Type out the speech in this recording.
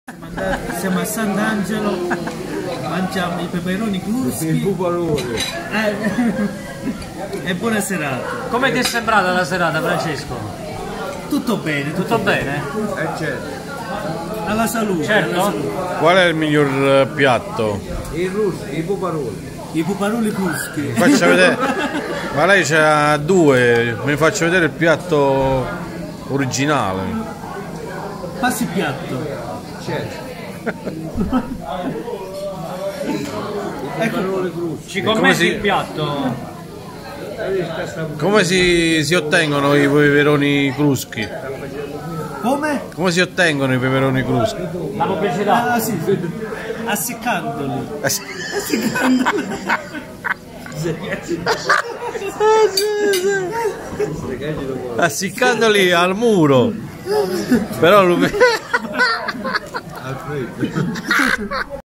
Siamo a Sant'Angelo, mangiamo i peperoni cruschi. Il puparone. E buona serata. Come ti è sembrata la serata, Francesco? Tutto bene, Tutto bene? Certo. Alla salute. Certo. Alla salute. Qual è il miglior piatto? I ruschi, i puparoni. I puparoni cruschi. Mi faccia vedere. Ma lei c'ha due, mi faccio vedere il piatto originale. Passi il piatto. Certo. Ecco. Ci come commenti si- il piatto? Come si ottengono i peperoni cruschi? Come? Come si ottengono i peperoni cruschi? La pubblicità? Ah sì, essiccandoli. Essiccandoli al muro. Però lui... Al freddo.